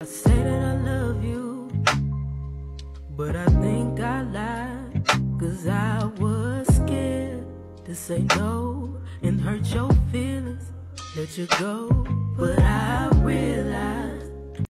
I say that I love you, but I think I lied, 'cause I was scared to say no and hurt your feelings, let you go. But I realized